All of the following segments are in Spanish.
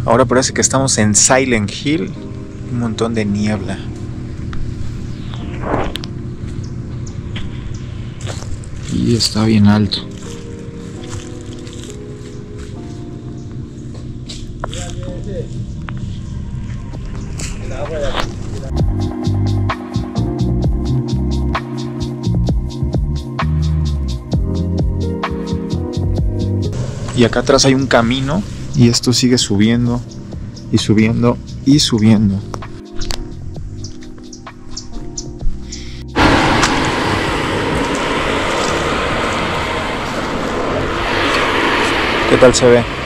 Ahora parece que estamos en Silent Hill. Un montón de niebla. Y está bien alto. Y acá atrás hay un camino y esto sigue subiendo y subiendo y subiendo. ¿Qué tal se ve?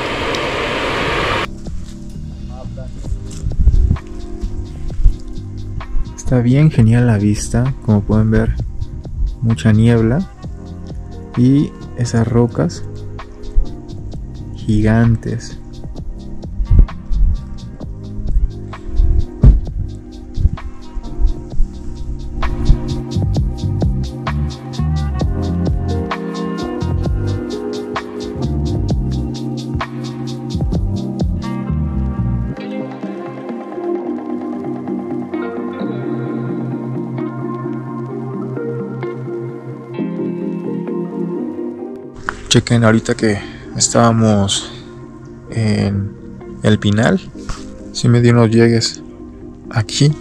Está bien genial la vista, como pueden ver, mucha niebla y esas rocas gigantes. Chequen, ahorita que estábamos en el Pinal, sí me dio unos llegues aquí,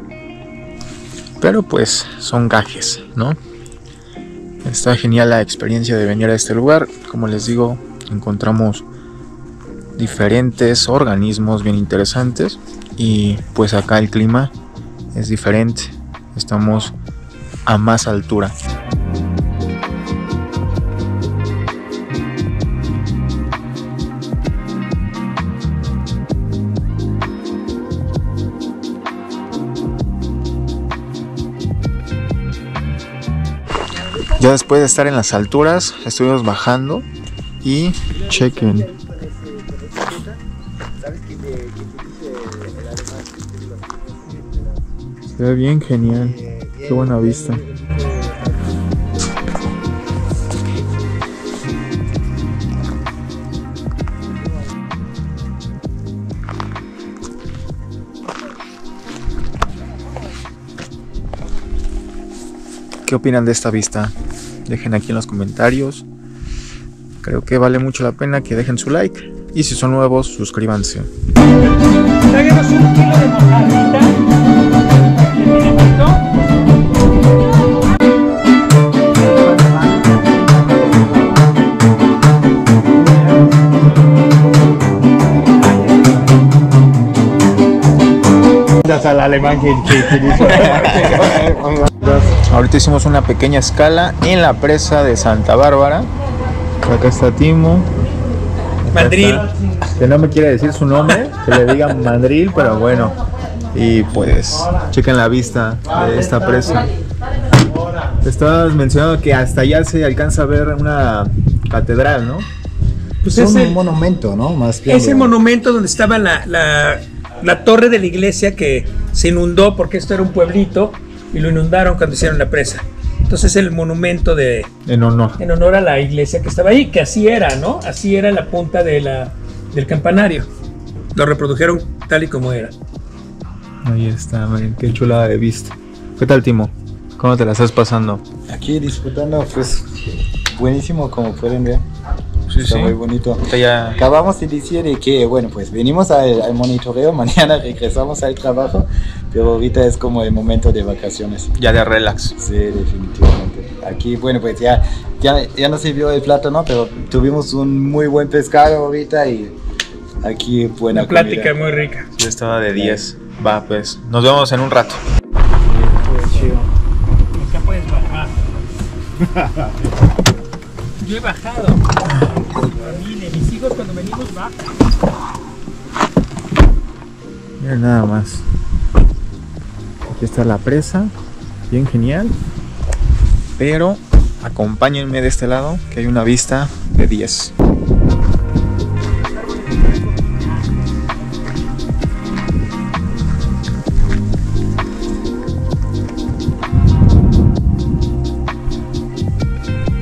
pero pues son gajes, ¿no? Está genial la experiencia de venir a este lugar. Como les digo, encontramos diferentes organismos bien interesantes y pues acá el clima es diferente, estamos a más altura. Ya después de estar en las alturas, estuvimos bajando y chequen. Se ve bien genial. Qué buena vista. ¿Qué opinan de esta vista? Dejen aquí en los comentarios. Creo que vale mucho la pena que dejen su like. Y si son nuevos, suscríbanse. Tráiganos un kilo de mojarrita. Al alemán que utilizo. Ahorita hicimos una pequeña escala en la presa de Santa Bárbara. Acá está Timo. Mandril. Que no me quiere decir su nombre, que le digan Mandril, pero bueno. Y pues, chequen la vista de esta presa. Estabas mencionando que hasta allá se alcanza a ver una catedral, ¿no? Pues es un monumento, ¿no? Más bien Es el monumento donde estaba la torre de la iglesia que se inundó porque esto era un pueblito y lo inundaron cuando hicieron la presa. Entonces el monumento en honor a la iglesia que estaba ahí, que así era, ¿no? Así era la punta del campanario. Lo reprodujeron tal y como era. Ahí está, miren, qué chulada de vista. ¿Qué tal, Timo? ¿Cómo te la estás pasando? aquí disfrutando, pues buenísimo, como pueden ver. Sí, Está muy bonito. Ya... Acabamos de decir de que, bueno, pues venimos al monitoreo, mañana regresamos al trabajo, pero ahorita es como el momento de vacaciones. Ya de relax. Sí, definitivamente. Aquí, bueno, pues ya no se vio el plato, ¿no? Pero tuvimos un muy buen pescado ahorita y aquí buena Una plática comida. muy rica. Yo estaba de 10. Va, pues, nos vemos en un rato. Acá puedes bajar. Yo he bajado. Familia, mis hijos cuando venimos bajan. Miren nada más. Aquí está la presa. Bien genial. Pero acompáñenme de este lado, que hay una vista de 10.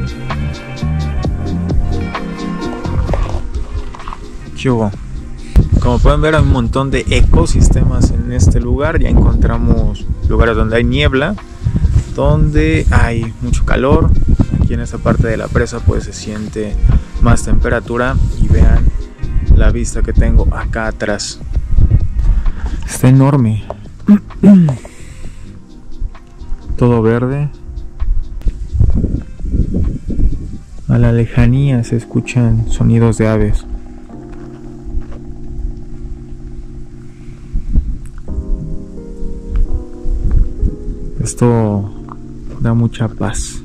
¿Qué hubo? Como pueden ver, hay un montón de ecosistemas en este lugar. Ya encontramos lugares donde hay niebla, donde hay mucho calor. Aquí en esta parte de la presa pues se siente más temperatura, y vean la vista que tengo acá atrás. Está enorme. Todo verde. A la lejanía se escuchan sonidos de aves. Esto da mucha paz.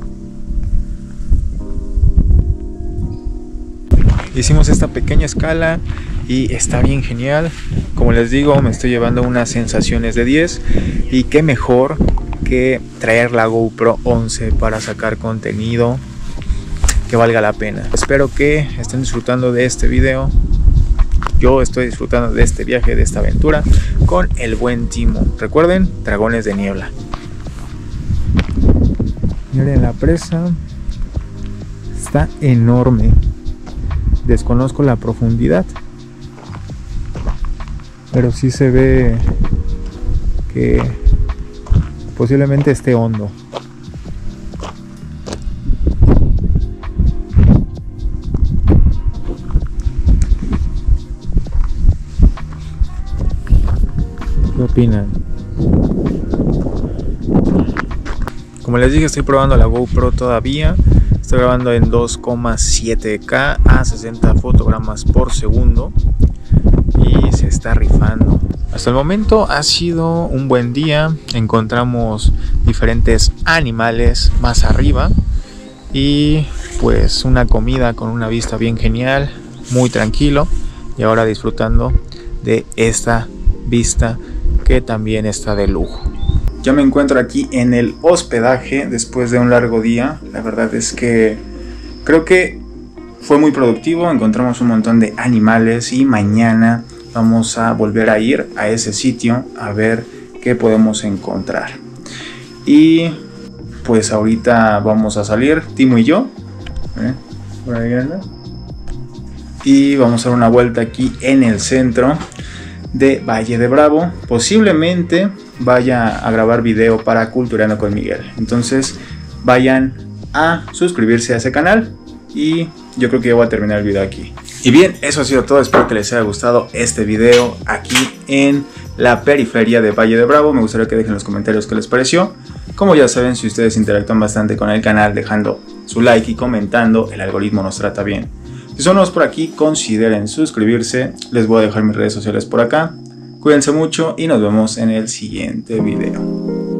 Hicimos esta pequeña escala y está bien genial. Como les digo, me estoy llevando unas sensaciones de 10, y qué mejor que traer la GoPro 11 para sacar contenido que valga la pena. Espero que estén disfrutando de este video. Yo estoy disfrutando de este viaje, de esta aventura con el buen Timo. Recuerden, dragones de niebla. Miren la presa, está enorme. Desconozco la profundidad, pero sí se ve que posiblemente esté hondo. ¿Qué opinan? Como les dije, estoy probando la GoPro todavía. Estoy grabando en 2,7K a 60 fotogramas por segundo y se está rifando. Hasta el momento ha sido un buen día. Encontramos diferentes animales más arriba y pues una comida con una vista bien genial, muy tranquilo, y ahora disfrutando de esta vista que también está de lujo. Ya me encuentro aquí en el hospedaje después de un largo día. La verdad es que creo que fue muy productivo. Encontramos un montón de animales y mañana vamos a volver a ir a ese sitio a ver qué podemos encontrar. Y pues ahorita vamos a salir, Timo y yo. Por ahí anda. Y vamos a dar una vuelta aquí en el centro de Valle de Bravo. Posiblemente vaya a grabar video para Cultureando con Miguel. Entonces vayan a suscribirse a ese canal y yo creo que ya voy a terminar el video aquí. Y bien, eso ha sido todo. Espero que les haya gustado este video aquí en la periferia de Valle de Bravo. Me gustaría que dejen en los comentarios qué les pareció. Como ya saben, si ustedes interactúan bastante con el canal dejando su like y comentando, el algoritmo nos trata bien. Si son nuevos por aquí, consideren suscribirse. Les voy a dejar mis redes sociales por acá. Cuídense mucho y nos vemos en el siguiente video.